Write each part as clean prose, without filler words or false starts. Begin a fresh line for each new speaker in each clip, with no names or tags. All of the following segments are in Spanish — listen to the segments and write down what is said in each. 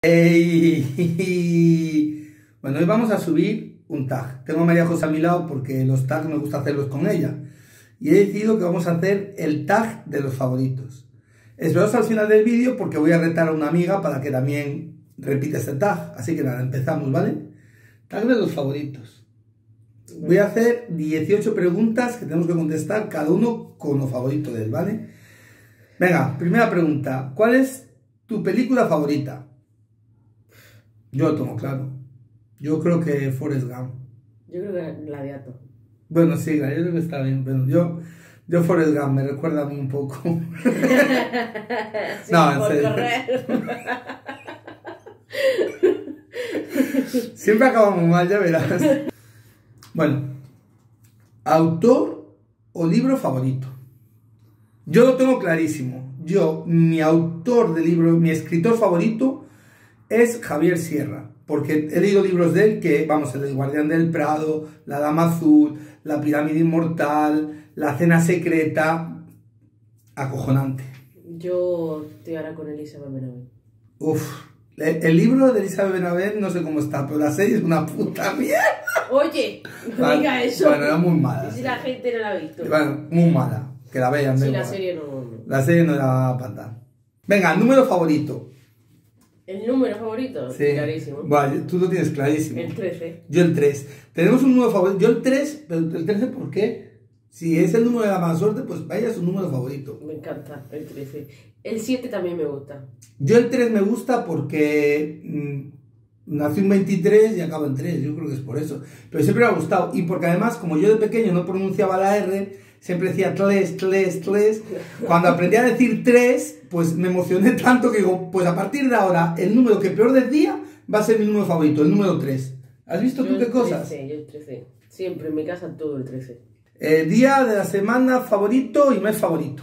¡Ey! Bueno, hoy vamos a subir un tag. Tengo a María José a mi lado porque los tags me gusta hacerlos con ella. Y he decidido que vamos a hacer el tag de los favoritos. Esperaos al final del vídeo porque voy a retar a una amiga para que también repita este tag. Así que nada, empezamos, ¿vale? Tag de los favoritos. Voy a hacer 18 preguntas que tenemos que contestar cada uno con lo favorito de él, ¿vale? Venga, primera pregunta. ¿Cuál es tu película favorita? Yo lo tengo claro. Yo creo que Forrest Gump.
Yo creo que Gladiator.
Bueno, sí, Gladiator está bien, pero yo Forrest Gump me recuerda a mí un poco.
Sí,
no, en
por
serio.
correr.
Siempre acabamos mal, ya verás. Bueno, autor o libro favorito. Yo lo tengo clarísimo. Mi autor de libro, mi escritor favorito es Javier Sierra, porque he leído libros de él que, vamos, El Guardián del Prado, La Dama Azul, La Pirámide Inmortal, La Cena Secreta, acojonante.
Yo estoy ahora con Elizabeth Benavent.
Uf, el libro de Elizabeth Benavent no sé cómo está, pero la serie es una puta mierda.
Oye, no diga eso.
Bueno, era muy mala.
¿Y si la gente no la ha visto?
Bueno, muy mala, que la vean.
Sí,
da
la
igual.
serie no.
La serie no era para tal. Venga, número favorito.
¿El número favorito?
Sí.
Clarísimo.
Vale, tú lo tienes clarísimo.
El 13.
Yo el 3. Tenemos un número favorito. Yo el 3, pero el 13 ¿por qué? Si es el número de la mala suerte, pues vaya su número favorito.
Me encanta el 13. El 7 también me gusta.
Yo el 3 me gusta porque nací un 23 y acabo en 3. Yo creo que es por eso. Pero siempre me ha gustado. Y porque además, como yo de pequeño no pronunciaba la R, siempre decía tles. Cuando aprendí a decir 3, pues me emocioné tanto que digo, pues a partir de ahora, el número que peor decía va a ser mi número favorito, el número 3. ¿Has visto tú qué cosas?
Yo el 13. Siempre en mi casa todo el 13.
Día de la semana favorito y mes favorito.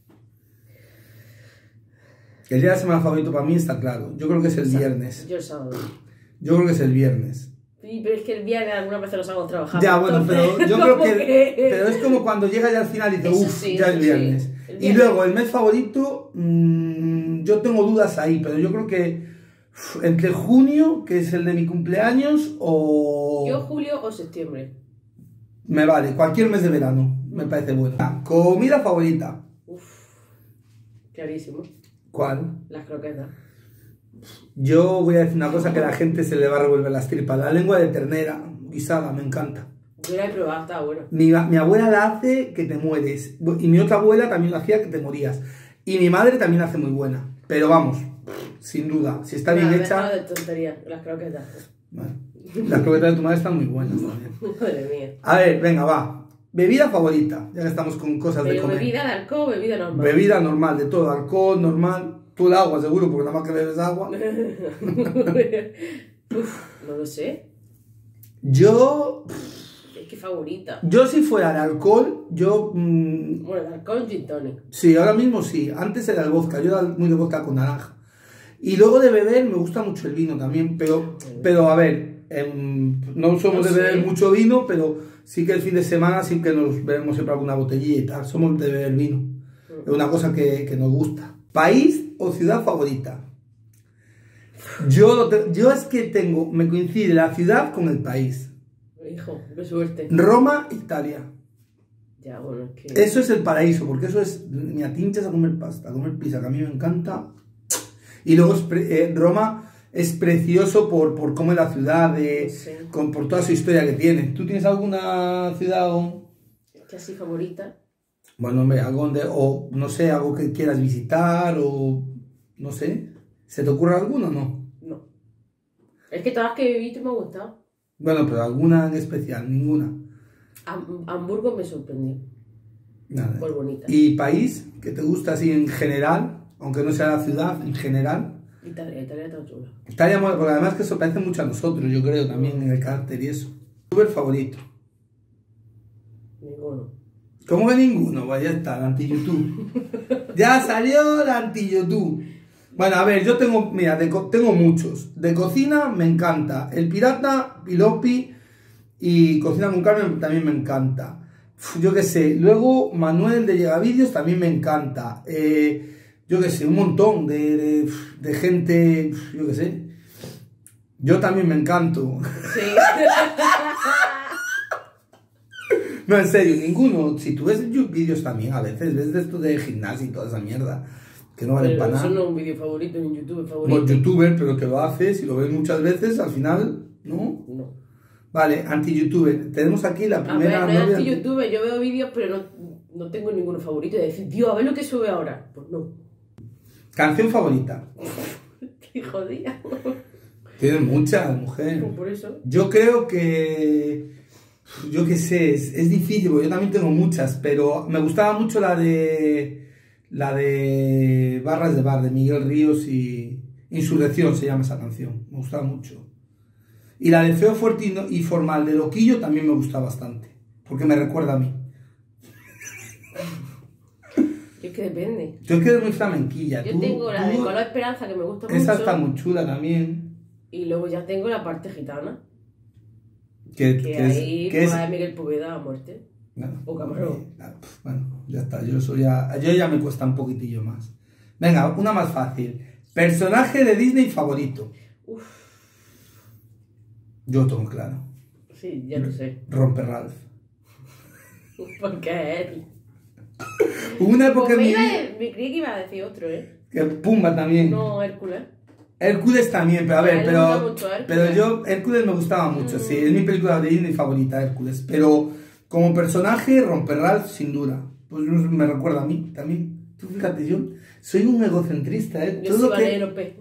El día de la semana favorito para mí está claro. Yo creo que es el viernes.
Yo el sábado.
Yo creo que es el viernes.
Sí, pero es que el viernes algunas veces los hago trabajando.
Ya, bueno,
entonces,
pero yo creo que... Pero es como cuando llega ya al final y dice,
Eso
uff,
sí,
ya es
eso
viernes.
sí.
Y luego, el mes favorito, yo tengo dudas ahí, pero yo creo que entre junio, que es el de mi cumpleaños, o...
Yo julio o septiembre.
Me vale, cualquier mes de verano, me parece bueno. Comida favorita.
Clarísimo.
¿Cuál?
Las croquetas.
Yo voy a decir una cosa que a la gente se le va a revolver las tripas. La lengua de ternera guisada, me encanta.
Yo la he probado, está bueno.
Mi abuela la hace que te mueres. Y mi otra abuela también la hacía que te morías. Y mi madre también la hace muy buena. Pero vamos, sin duda, si está bien hecha...
de tonterías, las croquetas.
Bueno, las croquetas de tu madre están muy buenas también.
Madre mía.
A ver, venga, va. Bebida favorita, ya que estamos con cosas de
Pero
comer.
bebida de alcohol, bebida normal.
Bebida normal, de todo, alcohol normal. Tú el agua, seguro, porque nada más que bebes agua.
No lo sé.
Yo...
Es que favorita.
Yo si fuera de alcohol, yo...
Bueno, el alcohol gin tonic.
Sí, ahora mismo sí. Antes era el vodka, yo era muy de vodka con naranja. Y luego de beber me gusta mucho el vino también, pero a ver, no somos de beber mucho vino, pero sí que el fin de semana sí que nos bebemos siempre alguna botellilla y tal. Somos de beber vino. Es una cosa que nos gusta. ¿País o ciudad favorita? Yo es que me coincide la ciudad con el país.
Hijo, qué suerte.
Roma, Italia.
Ya, bueno, es que...
Eso es el paraíso, porque eso es... Me atinchas a comer pasta, a comer pizza, que a mí me encanta. Y luego Roma es precioso por cómo es la ciudad,
Sí.
por toda su historia que tiene. ¿Tú tienes alguna ciudad
que así favorita?
Bueno, hombre, o no sé, algo que quieras visitar o no sé? ¿Se te ocurre alguna o no?
No. Es que todas las que he visto me han gustado.
Bueno, pero alguna en especial, ninguna.
Hamburgo me sorprendió.
Nada.
Muy bonita.
¿Y país que te gusta así en general, aunque no sea la ciudad, en general?
Italia está chula.
Italia, porque además que eso parece mucho a nosotros, yo creo, también en el carácter y eso. ¿Youtuber favorito?
Ninguno.
¿Cómo que ninguno? Pues ya está, el anti-YouTube. Ya salió el anti-YouTube. Bueno, a ver, yo tengo, mira, tengo muchos. De cocina me encanta. El Pirata, Pilopi y Cocina con Carmen también me encanta. Yo qué sé. Luego Manuel de Llegavídeos también me encanta. Yo qué sé, un montón de gente, yo qué sé. Yo también me encanto.
Sí.
No, en serio, ninguno. Si tú ves vídeos también, a veces ves de esto de gimnasio y toda esa mierda, que no valen para nada.
Eso no es un vídeo favorito en YouTube favorito.
Los youtubers, pero que lo haces y lo ves muchas veces, al final, ¿no?
No.
Vale, anti-youtuber. Tenemos aquí la primera
A ver, no es
novia.
anti-youtuber, yo veo vídeos, pero no tengo ninguno favorito. Y decir, Dios, a ver lo que sube ahora. Pues no.
Canción favorita.
Qué jodida.
Tienes muchas, mujer.
Por eso.
Yo creo que... Yo qué sé, es difícil, porque yo también tengo muchas, pero me gustaba mucho la de Barras de Bar, de Miguel Ríos y Insurrección se llama esa canción, me gustaba mucho. Y la de Feo, Fuerte y Formal de Loquillo también me gusta bastante, porque me recuerda a mí.
Es que depende.
Yo es que eres muy flamenquilla.
Yo tengo la de Color Esperanza que me gusta mucho.
Esa está muy chula también.
Y luego ya tengo la parte gitana.
Que
ahí
es
pues, Miguel Poveda a muerte.
Bueno,
O Camarón.
bueno, ya está, yo ya me cuesta un poquitillo más. Venga, una más fácil. Personaje de Disney favorito.
Uf.
Yo tengo claro.
Sí, ya lo sé.
Romper Ralph.
Porque él.
Hubo una época
Pues
en mi vida
me creí que iba a decir otro, ¿eh?
que Pumba también.
No, Hércules.
Hércules también, pero a ver,
A él le gusta mucho Hércules.
pero yo, Hércules me gustaba mucho, sí, es mi película de Disney favorita, Hércules, pero como personaje, Romper Ralph, sin duda, pues me recuerda a mí también. Tú fíjate, yo soy un egocentrista, ¿eh?
Yo soy Valeria López.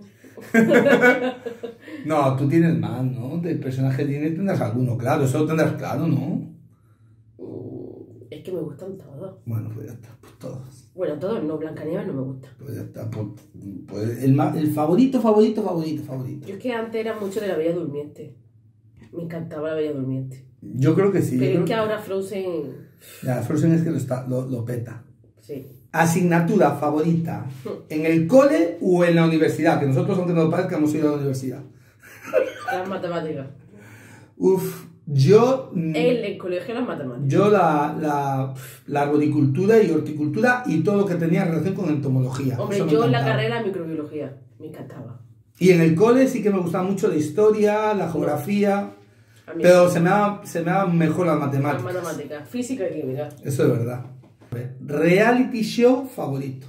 No, tú tienes más, ¿no? Del personaje de Disney tendrás alguno, claro, eso lo tendrás claro, ¿no?
Es que me gustan todos.
Bueno, pues ya está, pues todos.
Bueno, todos no, Blancanieves no me gusta.
Pues ya está, pues el favorito.
Yo es que antes era mucho de La Bella Durmiente. Me encantaba La Bella Durmiente.
Yo creo que sí.
Pero es que ahora Frozen...
Ya, Frozen es que lo peta.
Sí.
Asignatura favorita, ¿en el cole o en la universidad? Que nosotros, aunque nos parezca, hemos ido a la universidad.
Las matemáticas.
Uf, yo...
El colegio las matemáticas.
Yo la arboricultura y horticultura y todo lo que tenía relación con entomología.
Hombre,
Eso me
yo en la
encantaba.
carrera de microbiología. Me encantaba.
Y en el cole sí que me gustaba mucho la historia, la geografía,
A mí
pero
sí.
se me daban mejor las
Las
matemáticas.
matemáticas. Física y química.
Eso es verdad. A ver, reality show favorito.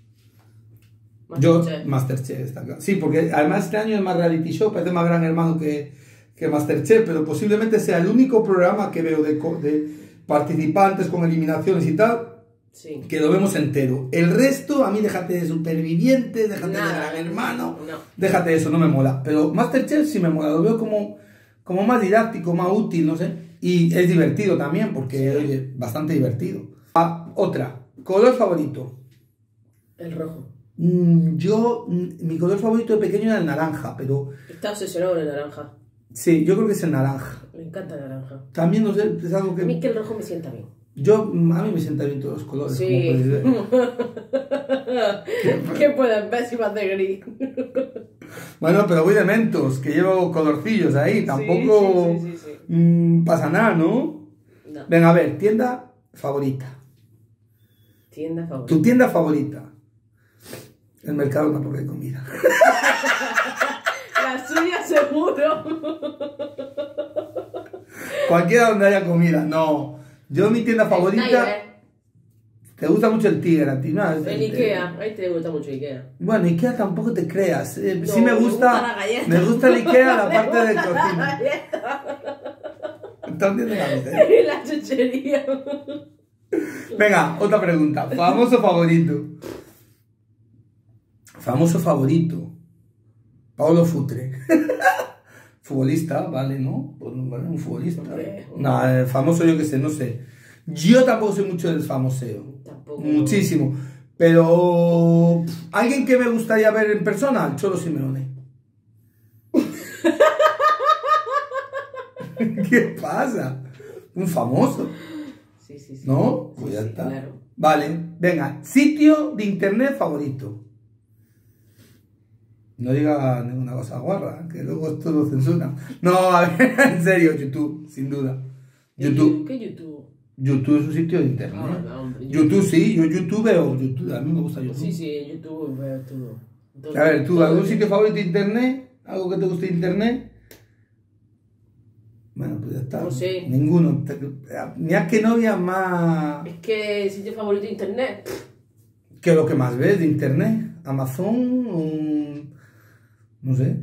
Yo,
Masterchef.
Masterchef, está claro. Sí, porque además este año es más reality show, parece más Gran Hermano que Masterchef, pero posiblemente sea el único programa que veo de participantes con eliminaciones y tal,
Sí.
que lo vemos entero. El resto, a mí déjate de Supervivientes, déjate de
Nada.
Gran Hermano,
No.
déjate de eso, no me mola. Pero Masterchef sí me mola, lo veo como más didáctico, más útil, no sé. Y es divertido también, porque oye, bastante divertido. Otra, color favorito.
El rojo.
Mi color favorito de pequeño era el naranja, pero
Está obsesionado con el naranja.
sí, yo creo que es el naranja.
Me encanta el naranja.
También, no sé, es algo
A mí
que...
que el rojo me sienta bien.
A mí me sientan bien todos los colores,
Sí.
como podéis ver.
¿Qué pueden ver si vas de gris?
Bueno, pero voy de Mentos, que llevo colorcillos ahí, tampoco
Sí.
pasa nada, ¿no?
No.
Venga, a ver, tienda favorita.
Tienda favorita.
Tu tienda favorita. El Mercadona porque hay comida.
La suya seguro.
Cualquiera donde haya comida, no. Yo mi tienda favorita...
Tiger.
¿Te gusta mucho el Tiger a ti? No,
El Ikea. Ahí te gusta mucho Ikea.
Bueno, Ikea tampoco te creas. Sí
No,
me
me
gusta.
gusta la galleta.
Me gusta el Ikea la parte de
La
cocina.
galleta.
¿Estás viendo la miseria?
La chuchería.
Venga, otra pregunta. Famoso favorito. Famoso favorito. Paulo Futre. Futbolista, vale, ¿no? Pues, vale, un futbolista.
Hombre.
No, famoso yo que sé, no sé. Yo tampoco soy mucho del famoseo.
Tampoco.
Muchísimo. Pero alguien que me gustaría ver en persona, el Cholo Simeone. ¿Qué pasa? Un famoso,
Sí.
¿no?
Sí,
Pues ya
sí,
está.
claro.
Vale, venga, sitio de internet favorito. No diga ninguna cosa guarra, que luego esto lo censuran. No, a ver, en serio, YouTube, sin duda. YouTube.
¿Qué YouTube?
YouTube es un sitio de internet.
Ah, hombre,
YouTube sí, yo YouTube veo YouTube, a mí me gusta YouTube.
Sí, en YouTube veo todo.
A ver, ¿tú
Todo
algún
bien.
sitio favorito de internet? ¿Algo que te guste de internet? Bueno, pues ya está.
No sé.
Ninguno. Mira qué novia más...
Es que el sitio favorito de internet.
¿Qué es lo que más ves de internet? Amazon, no sé.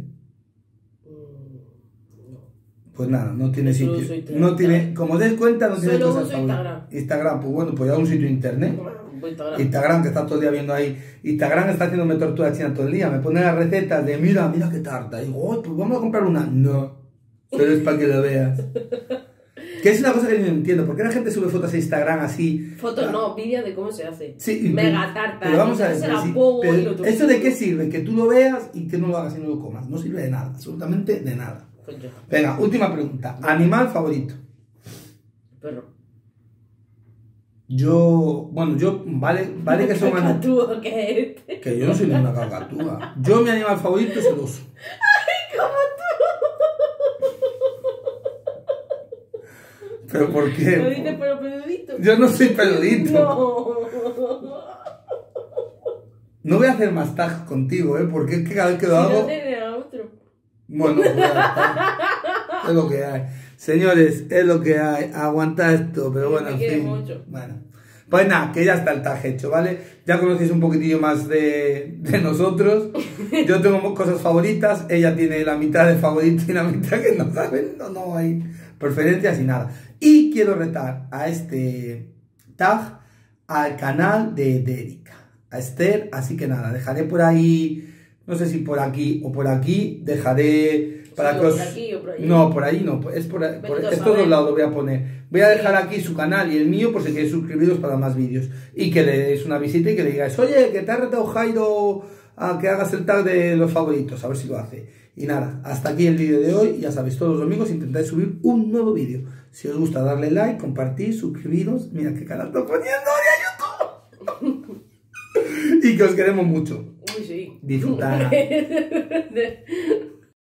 Pues nada, no tiene
Solo
sitio.
uso internet.
No tiene, como des cuenta, no tiene
Solo
cosas
uso
favoritas.
Instagram.
Instagram, pues bueno, pues ya un sitio de internet.
Instagram.
Instagram, que está todo el día viendo ahí. Instagram está haciéndome tortura china todo el día. Me pone las recetas de mira qué tarta. Y digo, oh, pues vamos a comprar una. No, pero es para que lo veas. Que es una cosa que yo no entiendo. ¿Por qué la gente sube fotos a Instagram así?
Fotos no, vídeos de cómo se hace.
Sí,
mega tarta.
Pero vamos a ver,
Sí,
¿eso de qué sirve? Que tú lo veas y que no lo hagas y no lo comas. No sirve de nada, absolutamente de nada.
Pues yo.
Venga, última pregunta. ¿Animal favorito?
Perro.
Vale que son
¿Cacatúa qué es?
que yo no soy ninguna cacatúa. Yo mi animal favorito es el oso.
¡Ay, como tú!
¿Pero por qué?
¿Lo dices pero peludito?
Yo no soy peludito.
No.
No voy a hacer más tag contigo, porque es que cada vez que lo hago...
No tiene a otro.
Bueno, pues ya está. Es lo que hay. Señores, es lo que hay. Aguanta esto, pero bueno, en fin.
Mucho.
Bueno. Pues nada, que ya está el tag hecho, ¿vale? Ya conocéis un poquitillo más de nosotros. Yo tengo cosas favoritas, ella tiene la mitad de favorito y la mitad que no saben, no hay preferencias y nada. Y quiero retar a este tag al canal de Erika, a Esther, así que nada, dejaré por ahí, no sé si por aquí o por aquí, dejaré para
sí,
que os...
por aquí o por allí.
No, por ahí no, es por estos dos lados lo voy a poner. Voy a dejar aquí su canal y el mío por si queréis suscribiros para más vídeos. Y que le deis una visita y que le digáis, oye, que te ha retado Jairo a que hagas el tag de los favoritos, a ver si lo hace. Y nada, hasta aquí el vídeo de hoy. Ya sabéis, todos los domingos intentáis subir un nuevo vídeo. Si os gusta, darle like, compartir, suscribiros. Mira qué canal estoy poniendo de YouTube. Y que os queremos mucho.
Uy, sí.
Disfrutar.